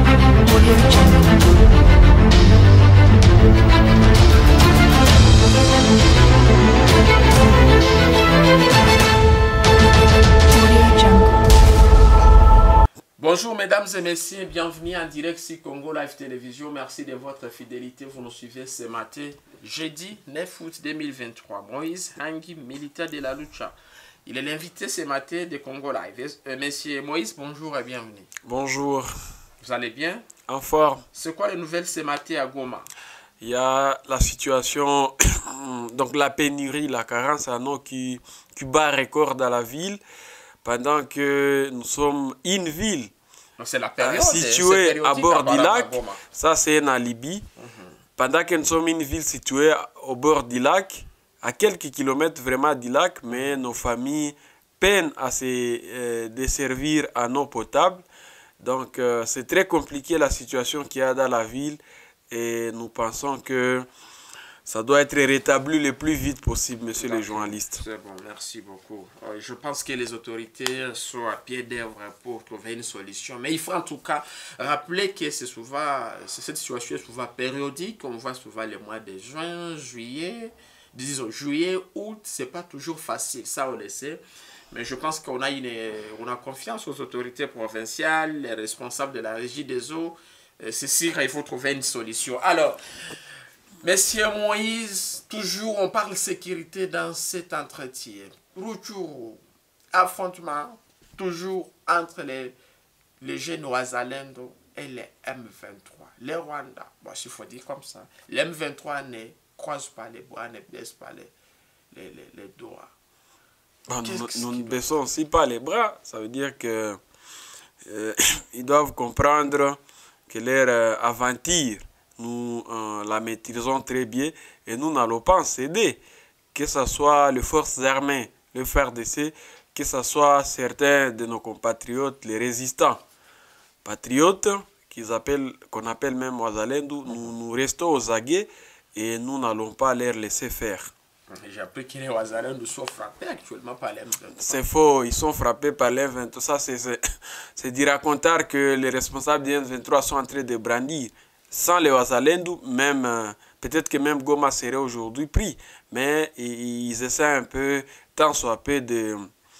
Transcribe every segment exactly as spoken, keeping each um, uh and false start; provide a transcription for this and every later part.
Bonjour mesdames et messieurs, bienvenue en direct sur Congo Live Télévision. Merci de votre fidélité. Vous nous suivez ce matin, jeudi neuf août deux mille vingt-trois. Moïse Hangi, militaire de la lucha. Il est l'invité ce matin de Congo Live. Euh, monsieur Moïse, bonjour et bienvenue. Bonjour. Vous allez bien? En forme. C'est quoi les nouvelles ce matin à Goma? Il y a la situation, donc la pénurie, la carence en eau qui, qui bat record dans la ville, pendant que nous sommes une ville c'est la période, située à bord du lac. Goma. Ça, c'est un alibi. Mm-hmm. Pendant que nous sommes une ville située au bord du lac, à quelques kilomètres vraiment du lac, mais nos familles peinent à se euh, desservir en eau potable. Donc, euh, c'est très compliqué la situation qu'il y a dans la ville et nous pensons que ça doit être rétabli le plus vite possible, monsieur les journalistes. C'est bon, merci beaucoup. Je pense que les autorités sont à pied d'œuvre pour trouver une solution. Mais il faut en tout cas rappeler que c'est souvent, cette situation est souvent périodique. On voit souvent les mois de juin, juillet, disons juillet, août, c'est pas toujours facile, ça on le sait. Mais je pense qu'on a, une, on a confiance aux autorités provinciales, les responsables de la régie des eaux. C'est sûr, il faut trouver une solution. Alors, Monsieur Moïse, toujours on parle sécurité dans cet entretien. Retour, affrontement, toujours entre les, les jeunes Ouazalendo et les M vingt-trois. Les Rwanda, bon, il faut dire comme ça. Les M vingt-trois ne croisent pas les bras, ne baissent pas les, les, les, les doigts. Bon, nous, nous ne baissons aussi pas les bras. Ça veut dire que euh, ils doivent comprendre que leur euh, aventure, nous euh, la maîtrisons très bien et nous n'allons pas en céder. Que ce soit les forces armées, le F A R D C, que ce soit certains de nos compatriotes, les résistants. Patriotes, qu'ils appellent, qu'on appelle même Ouazalendo, nous, nous restons aux aguets et nous n'allons pas les laisser faire. J'ai appris que les Ouazalendo sont frappés actuellement par les M vingt-trois. C'est faux, ils sont frappés par les M vingt-trois. Ça, c'est du raconteur que les responsables des M vingt-trois sont en train de brandir. Sans les Ouazalendo, même, euh, peut-être que même Goma serait aujourd'hui pris. Mais ils, ils essaient un peu, tant soit peu, de,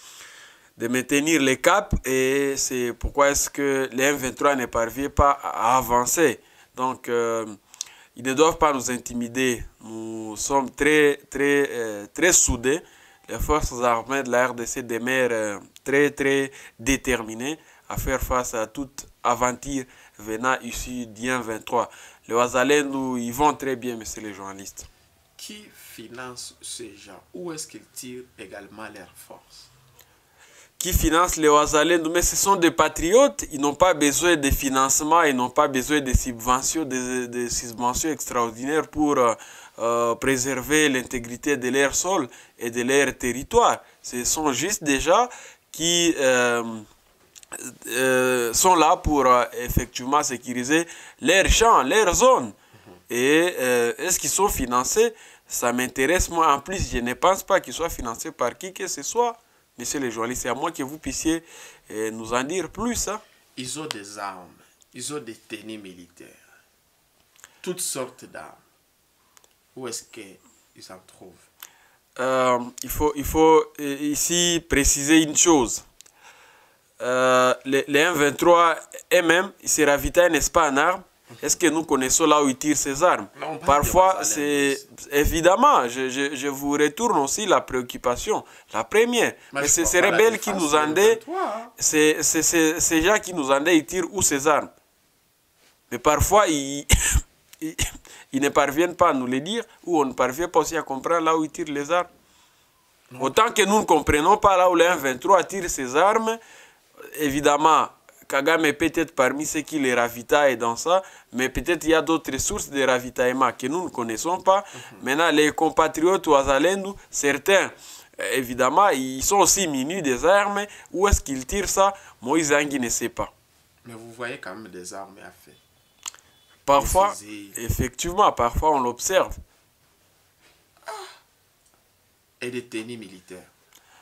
de maintenir les caps. Et c'est pourquoi est-ce que les M vingt-trois ne parviennent pas à avancer. Donc, euh, ils ne doivent pas nous intimider. Nous sommes très, très, euh, très soudés. Les forces armées de la R D C demeurent euh, très, très déterminées à faire face à toute aventure venant ici du M vingt-trois. Les Ouazalendo, ils vont très bien, messieurs les journalistes. Qui finance ces gens? Où est-ce qu'ils tirent également leurs forces? Qui finance les Ouazalendo? Mais ce sont des patriotes, ils n'ont pas besoin de financement, ils n'ont pas besoin de subventions, de, de subventions extraordinaires pour euh, euh, préserver l'intégrité de leur sol et de leur territoire. Ce sont juste des gens qui euh, euh, sont là pour euh, effectivement sécuriser leurs champs, leurs zones. Et euh, est-ce qu'ils sont financés? Ça m'intéresse moi. En plus, je ne pense pas qu'ils soient financés par qui que ce soit. Messieurs les journalistes, c'est à moi que vous puissiez euh, nous en dire plus. Hein. Ils ont des armes, ils ont des tenues militaires, toutes sortes d'armes. Où est-ce qu'ils en trouvent? euh, il faut, il faut euh, ici préciser une chose. Euh, les, les M vingt-trois eux-mêmes, ils se ravitaillent, n'est-ce pas, en armes? Est-ce que nous connaissons là où ils tirent ces armes? Non, parfois, c'est évidemment, je, je, je vous retourne aussi la préoccupation. La première, mais, mais c'est ces rebelles qui nous en donnent, c'est ces gens qui nous en donnent, ils tirent où ces armes? Mais parfois, ils, ils, ils ne parviennent pas à nous le dire, ou on ne parvient pas aussi à comprendre là où ils tirent les armes. Non. Autant que nous ne comprenons pas là où les M vingt-trois tirent ces armes, évidemment, Kagame est peut-être parmi ceux qui les ravitaillent dans ça, mais peut-être il y a d'autres sources de ravitaillement que nous ne connaissons pas. Mm-hmm. Maintenant, les compatriotes Ouazalendo, certains, évidemment, ils sont aussi munis des armes. Où est-ce qu'ils tirent ça? Moïse Hangi ne sait pas. Mais vous voyez quand même des armes à feu. Parfois, effectivement, parfois on l'observe. Ah. Et des tenues militaires.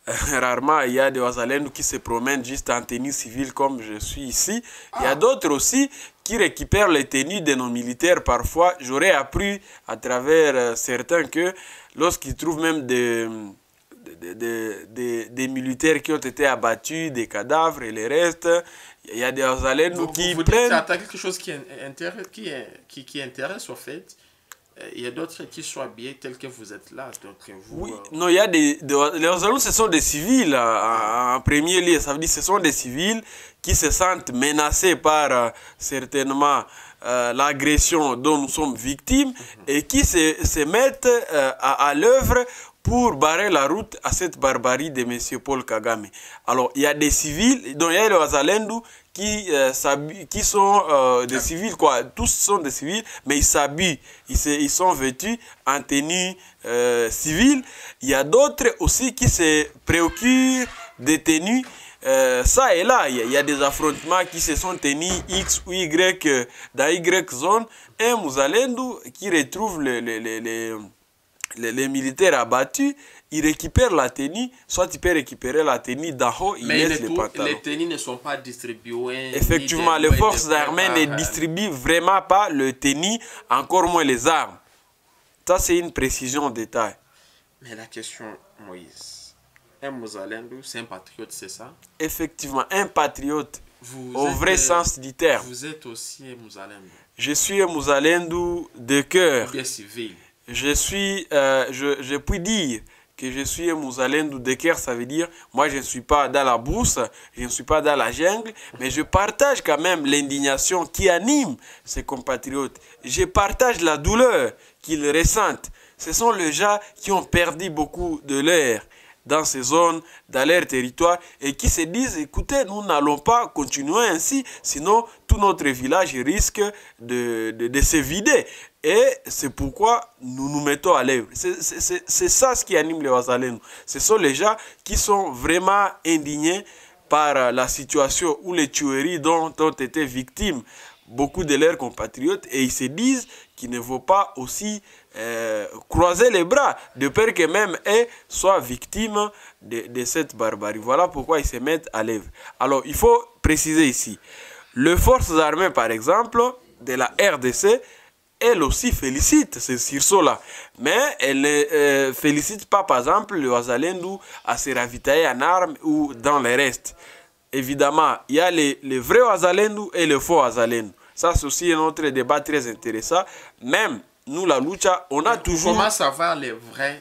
Rarement, il y a des Ouazalendou qui se promènent juste en tenue civile comme je suis ici. Ah. Il y a d'autres aussi qui récupèrent les tenues de nos militaires parfois. J'aurais appris à travers euh, certains que lorsqu'ils trouvent même des, des, des, des, des militaires qui ont été abattus, des cadavres et les restes, il y a des Ouazalendou qui vous prennent... Vous quelque chose qui, intéresse, qui, qui, qui intéresse au fait. Il y a d'autres qui sont habillés tels que vous êtes là. Donc vous, oui, euh... non, il y a des, des les Ouazalendou, ce sont des civils en, en premier lieu. Ça veut dire que ce sont des civils qui se sentent menacés par euh, certainement euh, l'agression dont nous sommes victimes mm-hmm. et qui se, se mettent euh, à, à l'œuvre pour barrer la route à cette barbarie de M. Paul Kagame. Alors, il y a des civils, donc il y a les Ouazalendou qui, euh, qui sont euh, des civils, quoi. Tous sont des civils, mais ils s'habillent, ils, se, ils sont vêtus en tenue euh, civile. Il y a d'autres aussi qui se préoccupent des tenues. Euh, ça et là, il y, y a des affrontements qui se sont tenus X ou Y euh, dans Y zone. Un Ouazalendou qui retrouve les, les, les, les Les, les militaires abattus, ils récupèrent la tenue, soit ils peuvent récupérer la tenue d'en haut, ils mais laissent les, les pantalons. Les tenues ne sont pas distribuées. Effectivement, les forces armées ne distribuent vraiment pas le tenue, encore moins les armes. Ça, c'est une précision de détail. Mais la question, Moïse, un Ouazalendou, c'est un patriote, c'est ça? Effectivement, un patriote, vous au êtes, vrai sens du terme. Vous êtes aussi un Ouazalendou? Je suis un Ouazalendou de cœur. Bien civil. Je suis, euh, je, je puis dire que je suis un Ouazalendou de cœur, ça veut dire, moi je ne suis pas dans la bourse, je ne suis pas dans la jungle, mais je partage quand même l'indignation qui anime ses compatriotes. Je partage la douleur qu'ils ressentent. Ce sont les gens qui ont perdu beaucoup de l'air dans ces zones, dans leur territoire, et qui se disent, écoutez, nous n'allons pas continuer ainsi, sinon tout notre village risque de, de, de se vider. Et c'est pourquoi nous nous mettons à l'œuvre. C'est ça ce qui anime les Ouazalendou. Ce sont les gens qui sont vraiment indignés par la situation ou les tueries dont ont été victimes beaucoup de leurs compatriotes, et ils se disent qu'il ne faut pas aussi euh, croiser les bras, de peur que même eux soient victimes de, de cette barbarie. Voilà pourquoi ils se mettent à l'œuvre. Alors, il faut préciser ici, les forces armées, par exemple, de la R D C, elles aussi félicitent ces sursaut-là. Mais elles ne euh, félicitent pas, par exemple, les Ouazalendou à se ravitailler en armes ou dans les restes. Évidemment, il y a les, les vrais Ouazalendou et les faux Ouazalendou. Ça, c'est aussi un autre débat très intéressant. Même nous, la lucha, on a toujours... Comment savoir les vrais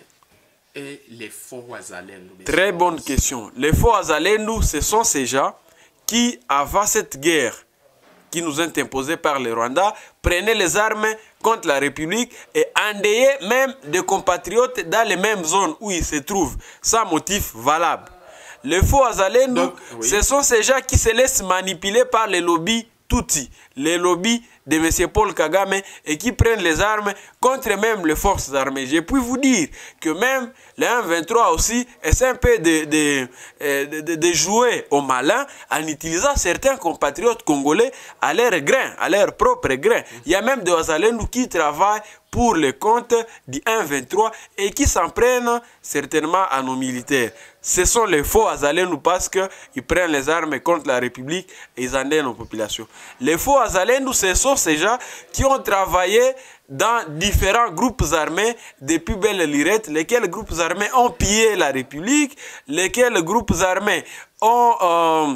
et les faux Ouazalendou? Très bonne question. Les faux Ouazalendou, ce sont ces gens qui, avant cette guerre qui nous est imposée par le Rwanda, prenaient les armes contre la République et endayaient même des compatriotes dans les mêmes zones où ils se trouvent, sans motif valable. Les faux Ouazalendou, oui. Ce sont ces gens qui se laissent manipuler par les lobbies Tutsi, les lobbies de M. Paul Kagame, et qui prennent les armes contre même les forces armées. Je puis vous dire que même le un vingt-trois aussi essaie un peu de, de, de, de, de jouer au malin en utilisant certains compatriotes congolais à leur grain, à leur propre grain. Il y a même des Ouazalendou qui travaillent pour le compte du un vingt-trois et qui s'en prennent certainement à nos militaires. Ce sont les faux Ouazalendou parce qu'ils prennent les armes contre la République et ils endettent nos populations. Les faux Ouazalendou, ce sont ces gens qui ont travaillé dans différents groupes armés depuis belle lurette, lesquels groupes armés ont pillé la République, lesquels groupes armés ont euh,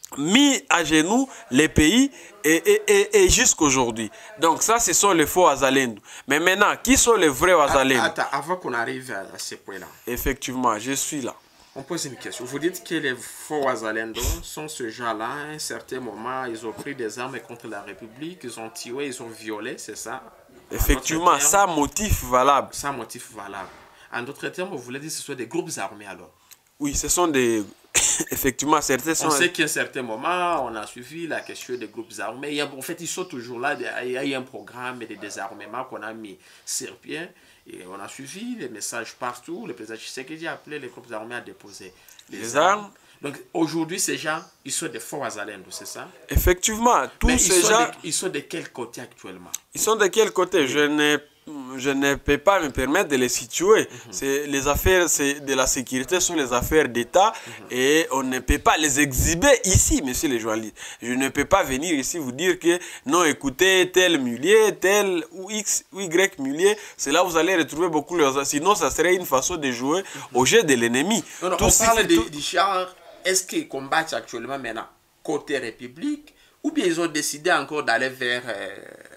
mis à genoux les pays et, et, et, et jusqu'aujourd'hui. Donc ça, ce sont les faux Ouazalendou. Mais maintenant, qui sont les vrais Ouazalendou? Attends, avant qu'on arrive à ce point-là. Effectivement, je suis là. On pose une question. Vous dites que les faux Ouazalendou sont ce genre-là. À un certain moment, ils ont pris des armes contre la République, ils ont tiré, ils ont violé, c'est ça? Effectivement, sans motif valable. Sans motif valable. En d'autres termes, vous voulez dire que ce sont des groupes armés alors? Oui, ce sont des... Effectivement, certains sont... On sait qu'à un certain moment, on a suivi la question des groupes armés. Il y a, en fait, ils sont toujours là. Il y a un programme de désarmement qu'on a mis sur pied. Et on a suivi les messages partout. Le président Tshisekedi a appelé les groupes armés à déposer les, les armes. armes. Donc aujourd'hui, ces gens, ils sont des faux Ouazalendou, c'est ça? Effectivement, tous Mais ces ils gens... De, ils sont de quel côté actuellement? Ils sont de quel côté? Oui. Je n'ai je ne peux pas me permettre de les situer. Mm-hmm. C'est les affaires de la sécurité sont les affaires d'État mm-hmm. et on ne peut pas les exhiber ici, monsieur les journalistes. Je ne peux pas venir ici vous dire que non, écoutez, tel Mullier, tel ou X ou Y Mullier, c'est là où vous allez retrouver beaucoup de... Sinon, ça serait une façon de jouer mm-hmm. au jeu de l'ennemi. On parle de, tout... du genre, est-ce qu'ils combattent actuellement maintenant côté République ou bien ils ont décidé encore d'aller vers... Euh...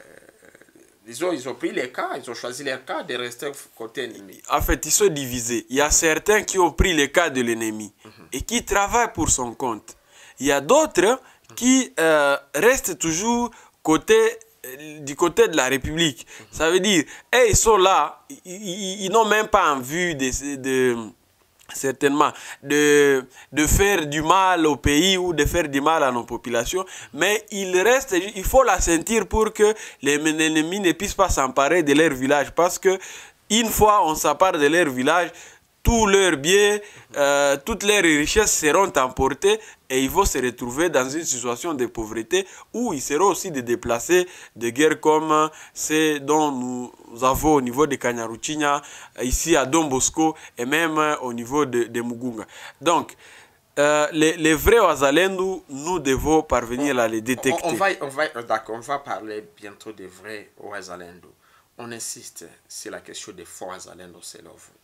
Ils ont, ils ont pris les cas, ils ont choisi les cas de rester côté ennemi. En fait, ils sont divisés. Il y a certains qui ont pris les cas de l'ennemi mm-hmm. et qui travaillent pour son compte. Il y a d'autres mm-hmm. qui euh, restent toujours côté, euh, du côté de la République. Mm-hmm. Ça veut dire, hey, ils sont là, ils, ils, ils n'ont même pas en vue de... de certainement, de, de faire du mal au pays ou de faire du mal à nos populations, mais il reste, il faut la sentir pour que les ennemis ne puissent pas s'emparer de leur village, parce que une fois on s'empare de leur village, tous leurs biens, euh, toutes leurs richesses seront emportées et ils vont se retrouver dans une situation de pauvreté où ils seront aussi des déplacés de guerre comme c'est dont nous avons au niveau de Kanyaruchinya, ici à Don Bosco et même au niveau de, de Mugunga. Donc, euh, les, les vrais Ouazalendou, nous devons parvenir on, à les détecter. On, on va, on va, d'accord, on va parler bientôt des vrais Ouazalendou. On insiste sur la question des faux Ouazalendou, c'est là vous.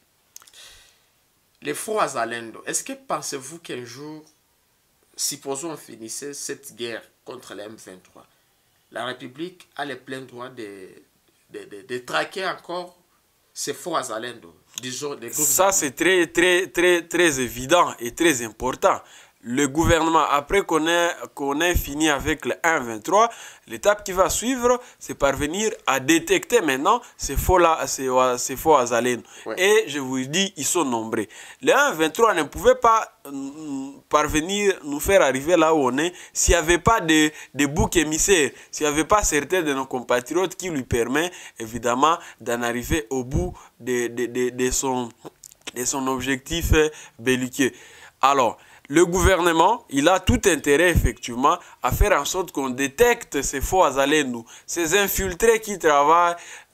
Les faux Ouazalendou, est-ce que pensez-vous qu'un jour, supposons on finissait cette guerre contre les M vingt-trois, la République a le plein droit de, de, de, de traquer encore ces faux Ouazalendou, disons des groupes. Ça, c'est très, très, très, très évident et très important. Le gouvernement, après qu'on ait, qu'on ait fini avec le un vingt-trois, l'étape qui va suivre, c'est parvenir à détecter maintenant ces faux-là, ces, ces faux Ouazalendou. Ouais. Et je vous dis, ils sont nombreux. Le un vingt-trois ne pouvait pas euh, parvenir nous faire arriver là où on est s'il n'y avait pas de, de bouc émissaire, s'il n'y avait pas certains de nos compatriotes qui lui permettent évidemment d'en arriver au bout de, de, de, de, son, de son objectif belliqueux. Alors, le gouvernement, il a tout intérêt effectivement à faire en sorte qu'on détecte ces faux Ouazalendou, ces infiltrés qui travaillent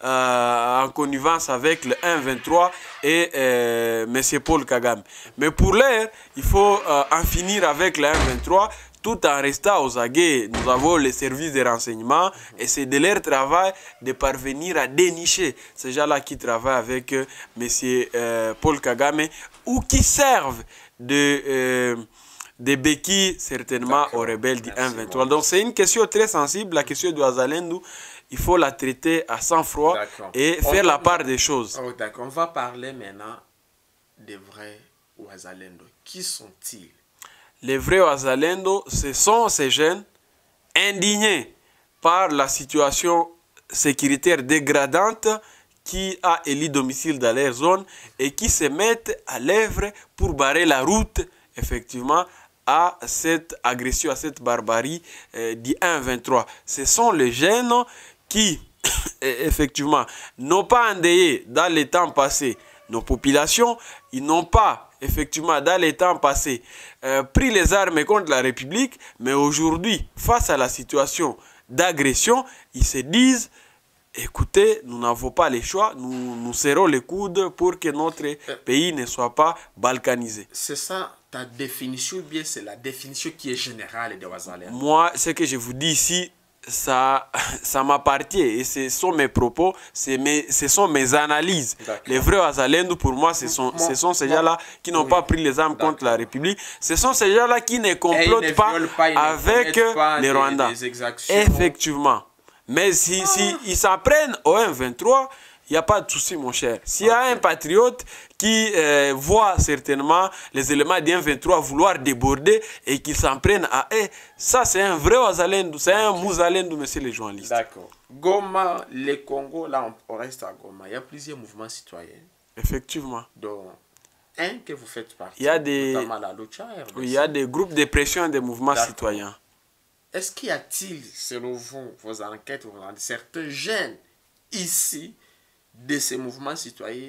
euh, en connivence avec le un vingt-trois et euh, M. Paul Kagame. Mais pour l'heure, il faut euh, en finir avec le un vingt-trois tout en restant aux aguets. Nous avons les services de renseignement et c'est de leur travail de parvenir à dénicher ces gens-là qui travaillent avec euh, M. Euh, Paul Kagame ou qui servent de, euh, des béquilles certainement aux rebelles du un vingt-trois. Donc c'est une question très sensible, la question du Ouazalendou. Il faut la traiter à sang-froid et faire on, la part des choses. Oh, d'accord, on va parler maintenant des vrais Ouazalendou. Qui sont-ils? Les vrais Ouazalendou, ce sont ces jeunes indignés par la situation sécuritaire dégradante qui a élu domicile dans leur zone et qui se mettent à l'œuvre pour barrer la route, effectivement, à cette agression, à cette barbarie euh, du un vingt-trois. Ce sont les jeunes qui, effectivement, n'ont pas endeuillé dans les temps passés nos populations, ils n'ont pas, effectivement, dans les temps passés, euh, pris les armes contre la République, mais aujourd'hui, face à la situation d'agression, ils se disent: écoutez, nous n'avons pas le choix, nous, nous serrons les coudes pour que notre pays ne soit pas balkanisé. C'est ça ta définition, ou bien c'est la définition qui est générale des Ouazalendou? Moi, ce que je vous dis ici, ça, ça m'appartient et ce sont mes propos, mes, ce sont mes analyses. Les vrais Ouazalendou, pour moi, ce sont, moi, ce sont ces gens-là qui n'ont oui. pas pris les armes contre la République. Ce sont ces gens-là qui ne complotent ne pas, pas avec pas les Rwandais. Effectivement. Mais si, ah. si ils s'en prennent au un vingt-trois, il n'y a pas de souci, mon cher. S'il y a okay. un patriote qui euh, voit certainement les éléments du un vingt-trois vouloir déborder et qu'il s'en prenne à eux, ça c'est un vrai Ouazalendou, c'est un Mouzalendou, monsieur les journalistes. D'accord. Goma, le Congo, là on reste à Goma. Il y a plusieurs mouvements citoyens. Effectivement. Donc, un que vous faites partie. Il y a des, la Lucha, oui, il y a des groupes de pression des mouvements citoyens. Est-ce qu'il y a-t-il, selon vous, vos enquêtes, vos enquêtes, certains jeunes ici, de ces mouvements citoyens,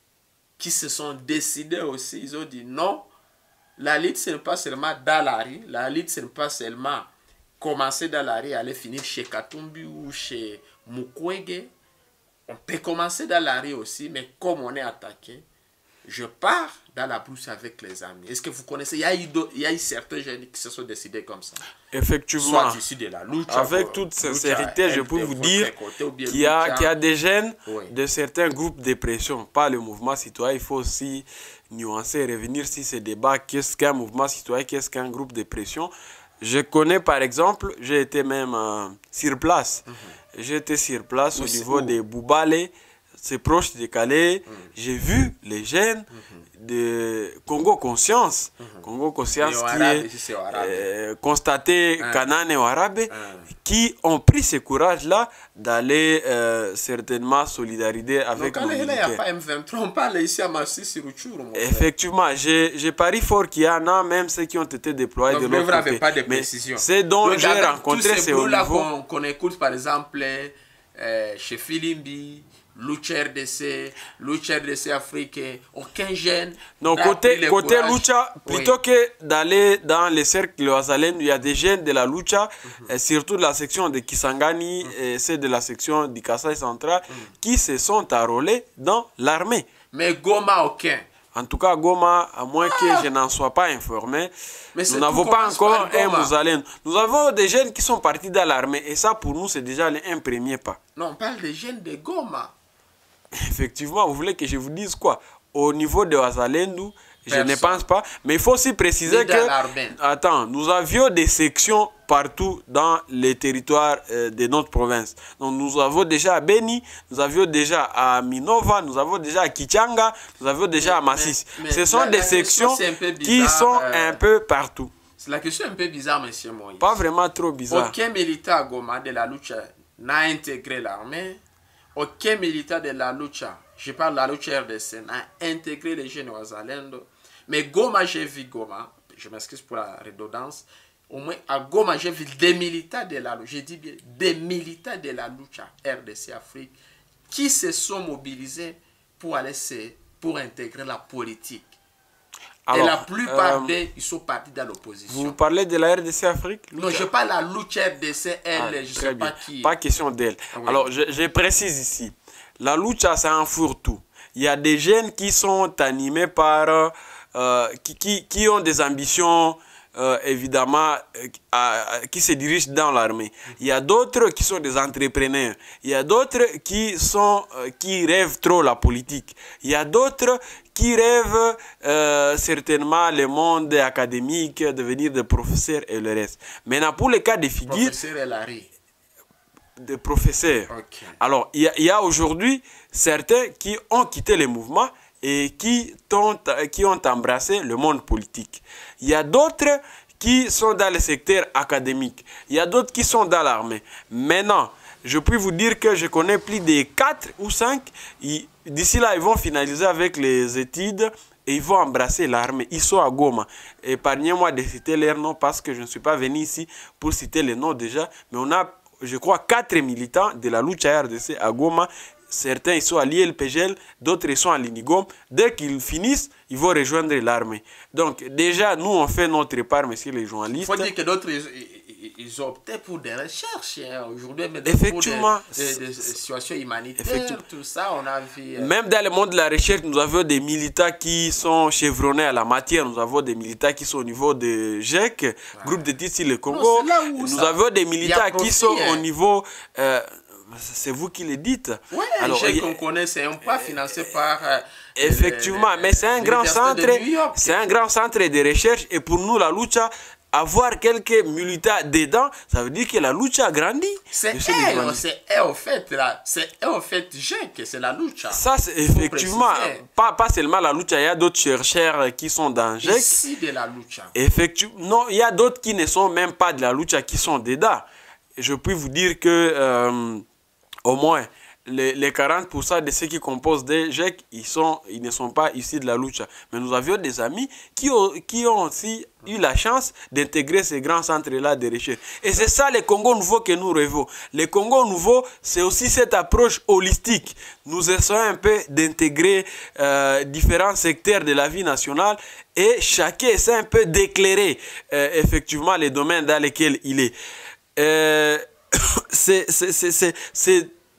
qui se sont décidés aussi, ils ont dit non, la lutte, ce n'est pas seulement dans la rue, la lutte, ce n'est pas seulement commencer dans la rue, aller finir chez Katumbi ou chez Mukwege. on peut commencer dans la rue aussi, mais comme on est attaqué, je pars dans la brousse avec les amis. Est-ce que vous connaissez? Il y a eu, il y a eu certains jeunes qui se sont décidés comme ça. Effectivement. Soit issus de la lucha, avec ou, toute lucha, sincérité, je peux vous dire qu'il y, a, qu'il y a des jeunes oui. de certains groupes de pression, pas le mouvement citoyen. Il faut aussi nuancer et revenir sur ces débats. Qu'est-ce qu'un mouvement citoyen? Qu'est-ce qu'un groupe de pression? Je connais par exemple, j'ai été même euh, sur place. Mm-hmm. J'ai été sur place oui, au niveau où? des Boubale. C'est proche de Calais. Mm. J'ai vu les jeunes mm-hmm. de Congo Conscience, mm-hmm. Congo Conscience qui arabe, est, euh, constaté mm. Canaan et Arabe, mm. qui ont pris ce courage-là d'aller euh, certainement solidariser avec nos militaires. Il n'y a pas M vingt-trois, on parle ici à Massi sur Rutshuru. Effectivement, j'ai pari fort qu'il y en a même ceux qui ont été déployés donc, de l'autre côté. Pas de précision. C'est dont j'ai rencontré ces au niveau... qu'on qu écoute par exemple euh, chez Filimbi, Lucha R D C, Lucha R D C africain, aucun jeune. Non, côté, côté Lucha, plutôt oui. que d'aller dans les cercles Wazalendo, il y a des jeunes de la Lucha, mm-hmm. et surtout de la section de Kisangani, mm-hmm. et c'est de la section du Kasaï central, mm-hmm. qui se sont enrôlés dans l'armée. Mais Goma, aucun. En tout cas, Goma, à moins ah. que je n'en sois pas informé, mais nous n'avons pas encore un Mouzalène. Nous avons des jeunes qui sont partis dans l'armée, et ça, pour nous, c'est déjà un premier pas. Non, on parle des jeunes de Goma. Effectivement, vous voulez que je vous dise quoi? Au niveau de Wazalendo, je ne pense pas. Mais il faut aussi préciser que, attends, nous avions des sections partout dans les territoires euh, de notre province. Donc nous avons déjà à Beni, nous avions déjà à Minova, nous avons déjà à Kichanga, nous avons déjà à Massis. Mais, mais Ce sont la, des la sections bizarre, qui sont euh, un peu partout. C'est la question un peu bizarre, monsieur Moïse. Pas vraiment trop bizarre. Aucun militant à Goma de la lucha n'a intégré l'armée. Aucun militant de la lucha, je parle de la lucha R D C, n'a intégré les jeunes Wazalendo. Mais Goma, j'ai vu Goma, je m'excuse pour la redondance, au moins à Goma, j'ai vu des militants de la lucha, je dis bien des militants de la lucha R D C Afrique qui se sont mobilisés pour aller se, pour intégrer la politique. Alors, et la plupart euh, d'eux, ils sont partis dans l'opposition. Vous parlez de la R D C Afrique? Non, je parle de la lucha R D C, elle, ah, je ne sais bien. pas qui. Pas question d'elle. Ah, oui. Alors, je, je précise ici. La lucha, c'est un fourre-tout. Il y a des jeunes qui sont animés par... Euh, qui, qui, qui ont des ambitions... Euh, évidemment, euh, euh, qui se dirigent dans l'armée. Il y a d'autres qui sont des entrepreneurs. Il y a d'autres qui sont euh, qui rêvent trop la politique. Il y a d'autres qui rêvent euh, certainement le monde académique, devenir des professeurs et le reste. Maintenant, pour les cas de figure... Professeur et Larry. Des professeurs. Okay. Alors, il y a, il y a aujourd'hui certains qui ont quitté le mouvement et qui ont, qui ont embrassé le monde politique. Il y a d'autres qui sont dans le secteur académique. Il y a d'autres qui sont dans l'armée. Maintenant, je peux vous dire que je connais plus de quatre ou cinq. D'ici là, ils vont finaliser avec les études et ils vont embrasser l'armée. Ils sont à Goma. Épargnez-moi de citer leurs noms parce que je ne suis pas venu ici pour citer les noms déjà. Mais on a, je crois, quatre militants de la lucha R D C à Goma. Certains ils sont à l'I L P G L, d'autres ils sont à l'Inigom. Dès qu'ils finissent, ils vont rejoindre l'armée. Donc déjà, nous on fait notre part, messieurs les journalistes. Il faut dire que d'autres, ils, ils ont opté pour des recherches hein, aujourd'hui, mais effectivement, pour des, des, des situations humanitaires, tout ça, on a vu... Euh... Même dans le monde de la recherche, nous avons des militants qui sont chevronnés à la matière. Nous avons des militants qui sont au niveau de G E C, ouais. Groupe d'études sur le Congo. Non, nous ça... avons des militants qui sont hein. au niveau... Euh, c'est vous qui le dites. Oui, G E C qu'on connaît, c'est un pas financé par... Euh, effectivement, les, mais c'est un grand centre, c'est un grand centre de recherche et pour nous, la lucha, avoir quelques militants dedans, ça veut dire que la lucha a grandi. C'est elle, c'est en fait, c'est en fait G E C, c'est la lucha. Ça, c'est effectivement, pas, pas seulement la lucha, il y a d'autres chercheurs qui sont dans G E C. Ici de la lucha. Effectivement, non, il y a d'autres qui ne sont même pas de la lucha, qui sont dedans. Je peux vous dire que... Euh, au moins, les, les quarante pour cent de ceux qui composent des G E C, ils, sont, ils ne sont pas issus de la lucha. Mais nous avions des amis qui ont, qui ont aussi eu la chance d'intégrer ces grands centres-là de recherche. Et c'est ça le Congo nouveau que nous rêvons. Le Congo nouveau, c'est aussi cette approche holistique. Nous essayons un peu d'intégrer euh, différents secteurs de la vie nationale et chacun essaie un peu d'éclairer euh, effectivement les domaines dans lesquels il est. Euh, c'est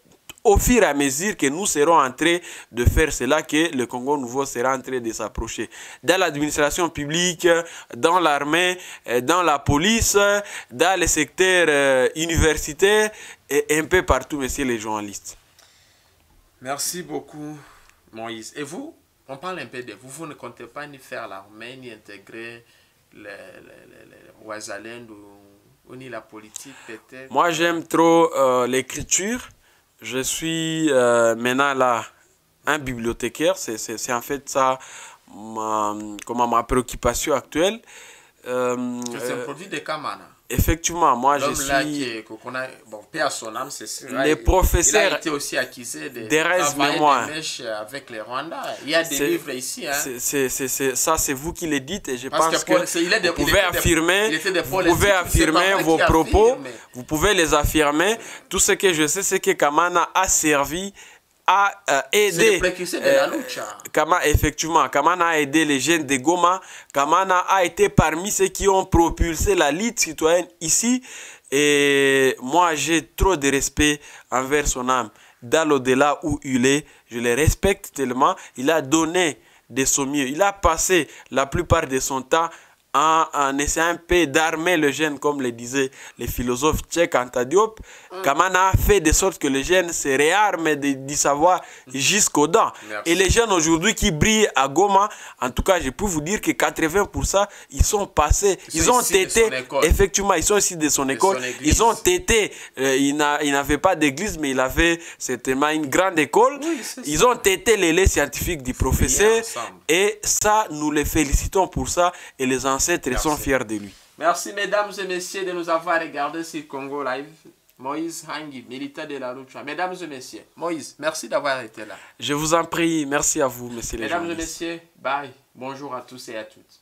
au fur et à mesure que nous serons en train de faire cela que le Congo nouveau sera en train de s'approcher. Dans l'administration publique, dans l'armée, dans la police, dans les secteurs universitaires et un peu partout, messieurs les journalistes. Merci beaucoup, Moïse. Et vous, on parle un peu de vous. Vous ne comptez pas ni faire l'armée, ni intégrer les, les, les, les Ouazalènes ou, ou ni la politique peut-être? Moi, j'aime trop euh, l'écriture. Je suis euh, maintenant là un bibliothécaire. C'est en fait ça ma, comment, ma préoccupation actuelle. Euh, c'est un produit de Kamana. Effectivement, moi je suis... Là qui, qu'on a, bon, paix à son âme, c'est sûr. Les professeurs... Il a été aussi accusé de Thérèse Mémoire. Des mèches avec les Rwandais. Il y a des livres ici. Hein. C'est, c'est, c'est, ça, c'est vous qui le dites et je Parce pense que, Paul, que il est de, vous pouvez affirmer, de, vous pouvez affirmer vos propos, affirme. Vous pouvez les affirmer. Tout ce que je sais, c'est que Kamana a servi a euh, aidé euh, Kama, effectivement, Kamana a aidé les jeunes de Goma. Kamana a été parmi ceux qui ont propulsé la lutte citoyenne ici. Et moi, j'ai trop de respect envers son âme. Dans l'au-delà où il est, je le respecte tellement. Il a donné de son mieux. Il a passé la plupart de son temps En, en essayant un peu d'armer le jeune, comme le disaient les philosophes tchèques Anta Diop. Mm. Kamana a fait de sorte que le jeune se réarme du savoir jusqu'aux dents. Merci. Et les jeunes aujourd'hui qui brillent à Goma, en tout cas, je peux vous dire que quatre-vingts pour cent, ils sont passés, ils, ils sont ont été, effectivement, ils sont ici de son école, de son ils ont été, euh, il n'avait pas d'église, mais il avait certainement une grande école. Oui, ils ont été les laits scientifiques du professeur. Et ça, nous les félicitons pour ça et les ancêtres Merci. sont fiers de lui. Merci mesdames et messieurs de nous avoir regardé sur Congo Live. Moïse Hangi, militant de la Lucha. Mesdames et messieurs, Moïse, merci d'avoir été là. Je vous en prie, merci à vous, messieurs les Mesdames journalistes. et messieurs, bye. Bonjour à tous et à toutes.